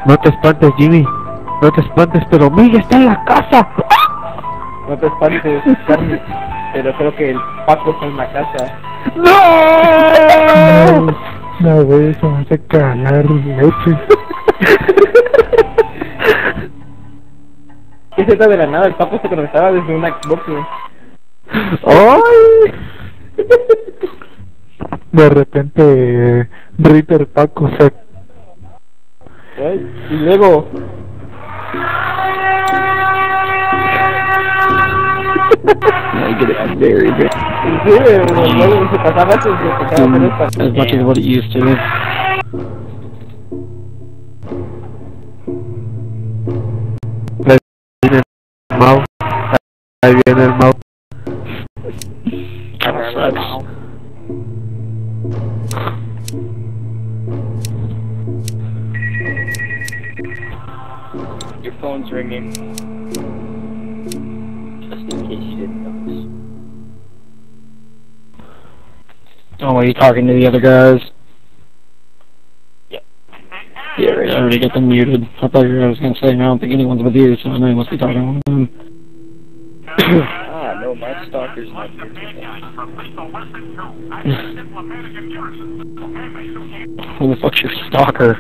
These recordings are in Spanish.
No te espantes, Jimmy. No te espantes, pero Miguel está en la casa. No te espantes, Carmen, pero creo que el Paco está en la casa. ¡No! No, güey, eso me hace cagar leche. ¿Qué se da de la nada? El Paco se conectaba desde una Xbox, güey. ¡Ay! De repente, Ritter Paco se... Ay, y luego... Sí, luego se pasaba eso, se pasaba a hacer as much as what it used to. Mau. Ahí viene el Mau. Sucks. Your phone's ringing. Just in case you didn't notice. Oh, are you talking to the other guys? Yep. Yeah, right. I already got them muted. I thought you were, I was going to say, I don't think anyone's with you, so I know you must be talking with them. No, my stalker's not here today. Who the fuck's your stalker?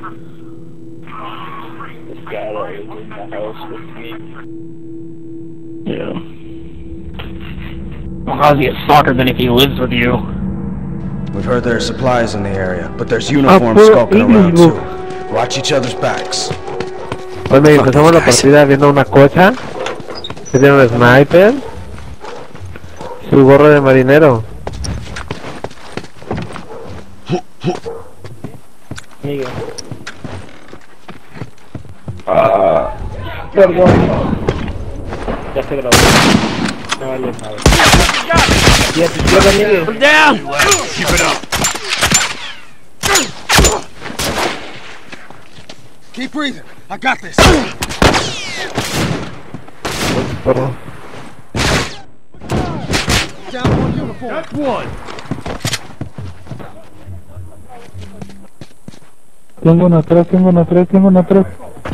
This guy that was in the house with me. Yeah. Well, how's he a stalker then if he lives with you? We've heard there are supplies in the area, but there's uniforms skulking around too. Watch each other's backs. Bueno, y empezamos la partida viendo una cosa. Que tiene un sniper. Su gorro de marinero. Miguel. Perdón. Ya se grabó. No vale nada. Ya te izquierda, Miguel. Down! Keep it up. Keep breathing. I got this. Perdón. Down one uniform. That's one. Tengo una atrás. Todos se van a hacer.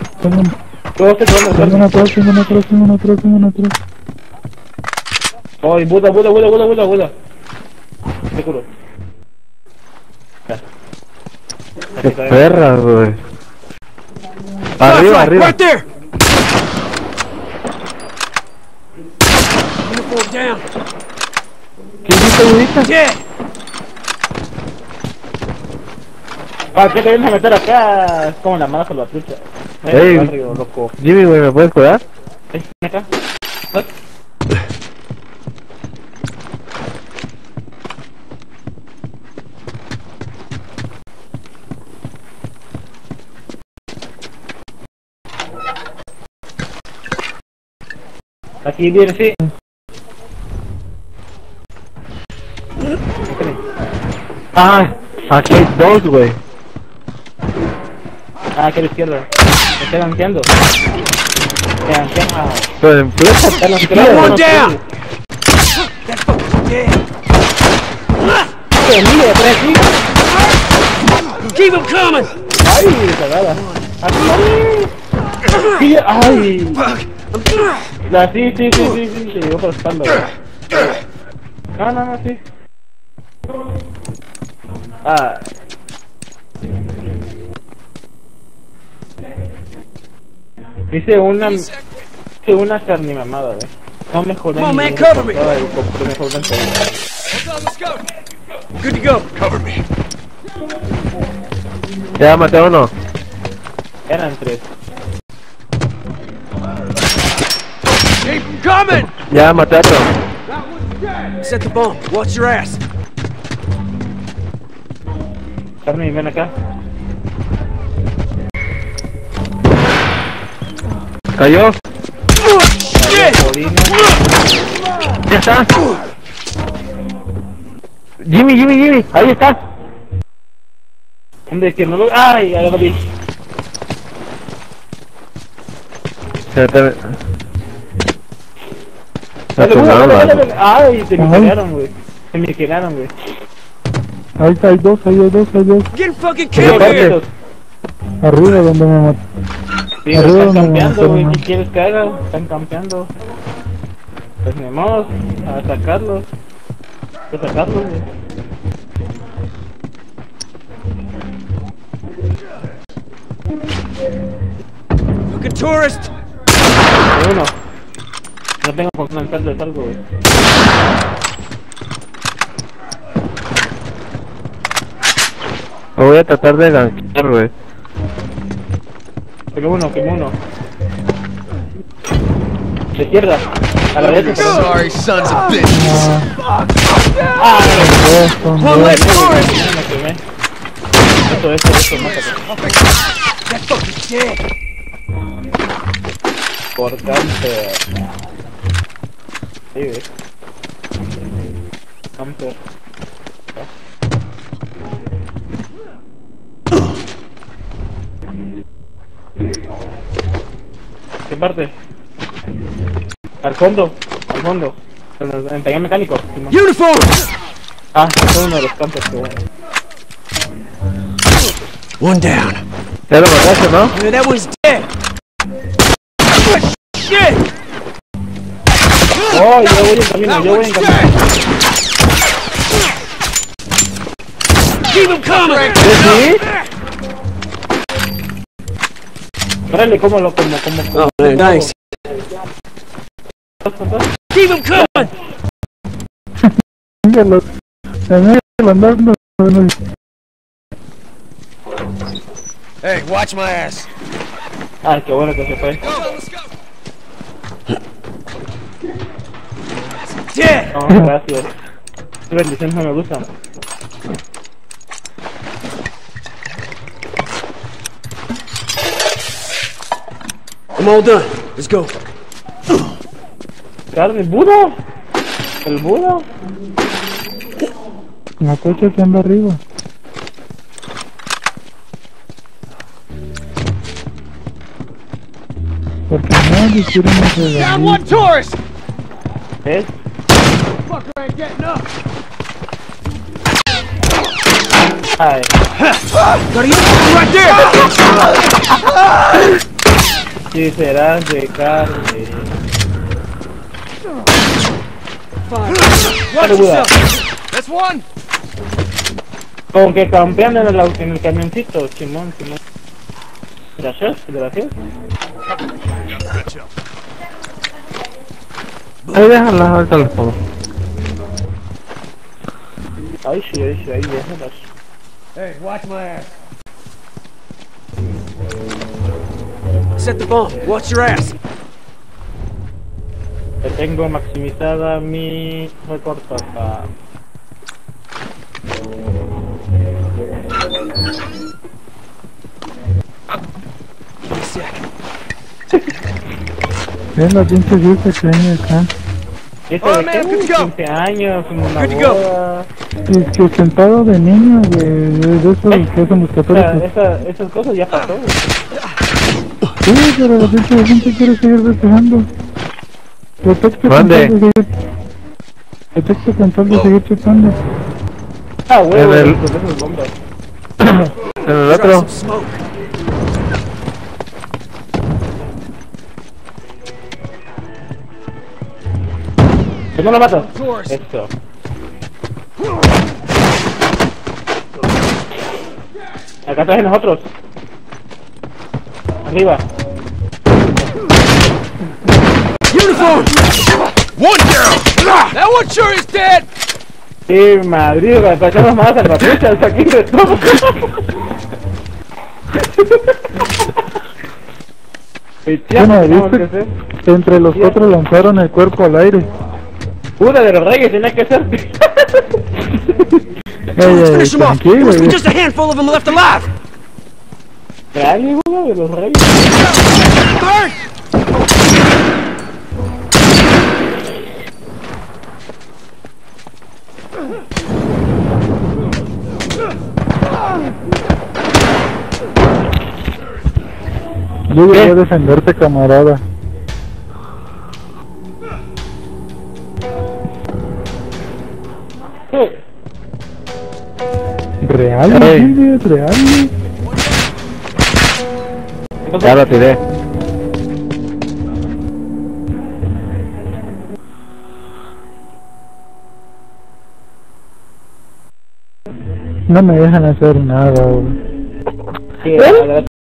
Tengo una atrás. Ay, Buda. Te juro. Qué perra, güey. Arriba. Right there! Uniform down! ¿Qué hiciste, güeyita? Dead! ¿Para qué te vienes a meter acá? Es como la mala salvatrucha. Ey. Barrio, loco. Jimmy, güey, ¿me puedes cuidar? Ven acá. Aquí viene, sí. Ah, aquí hay dos, güey. Aquí a la izquierda. Me estoy gankeando. Me gankean a... Pero empieza. a la Got izquierda. one down! That fucker's dead! Mire, por aquí. Keep him coming! Ay, cagada. Aquí. Sí, ay. La, sí, se llegó por la espalda, güey. No, sí. Ah. Hice una carne mamada, güey. No mejoré. Come on, man, ni cover me. portada y compré mejor una ensalada. Let's go! Good to go! Cover me. Ya maté a uno. Eran 3. Keep him coming! Ya maté a otro. Set the bomb. Watch your ass. Carmen, ven acá. ¿Cayó? Shit! Jodina. Ya está. Jimmy, ahí está. ¿Dónde? Que no lo... Ay, ya lo vi. Dale, Ay, se me quedaron, güey. Ahí está, hay dos. Getting fucking ¿Qué killed parte? here! Arriba donde me mató. Sí, Arriba están me campeando, levantaron, güey. ¿no? ¿Qué quieres que haga? Están campeando. Pues ni modo, a sacarlos. A sacarlos, güey. Look at tourist! Hay uno. No tengo con qué lanzarles algo, güey. Me voy a tratar de gankear, güey. Quemé uno. De izquierda. A la derecha. Sorry sons of bitches! One less tourist! Me quemé. Esto, mátate. That fucker's dead! Por cáncer. Sí, güey. Cáncer. ¿Qué parte? Al fondo. En el taller mecánico. Simón. Uniform! Ah, es uno de los campos que bueno. One down. Ya lo mataste, ¿no? That one's dead! Shit! Oh, yo voy en camino. Keep him coming! ¿Sí? Órale, como. Oh, nice. Keep him coming! Síguelos. También mandando. Hey, watch my ass. Ah, qué bueno que se fue. Dead! No, gracias. Tu bendición no me gusta. I'm all done. Let's go. Carne, Buda. El Buda. La coche que anda arriba. Porque nadie quiere más de Down one tourist! ¿Ves? Fucker ain't getting up! Ay. Got a uniform right there! Si serás de carne. Watch yourself! That's one! Como que campean en el camioncito, Simón. Gracias. Ahí déjala, ahorita las pongo. Ay, sí, déjalas. Hey, watch my ass. Set the bomb. Watch your ass. Que tengo maximizada mi recortada. Ven la pinche vieja que hay acá. ¿Eso Oh, de man, qué? good to go. 15 años, una Good to go. boda. Y que sentado de niño, de esos que hacen los O sea, católicos. esas cosas ya pasó, güey. Sí, pero la pinche gente quiere seguir festejando. Pretexto con ¿Dónde? tal de seguir. Pretexto con tal de seguir chupando. Ah, güey, En el- pues esas bombas. En el Try otro. some smoke. ¿Por qué no lo matas? Esto. Acá atrás de nosotros. Arriba. Uniform! One down! That one sure is dead! Sí, Madrid, para echarnos más salvatruchas aquí de todo. Bueno, Tenemos que viste, hacer. entre los cuatro lanzaron el cuerpo al aire. Una de los reyes tenía que ser. Let's finish him off! There tranquilo, must be güey. just a handful of them left alive! Real, uno de los reyes. Burn! Yo voy a defenderte, camarada. Real, Ey. güey, real, güey. Ya lo tiré. No me dejan hacer nada, güey. Sí,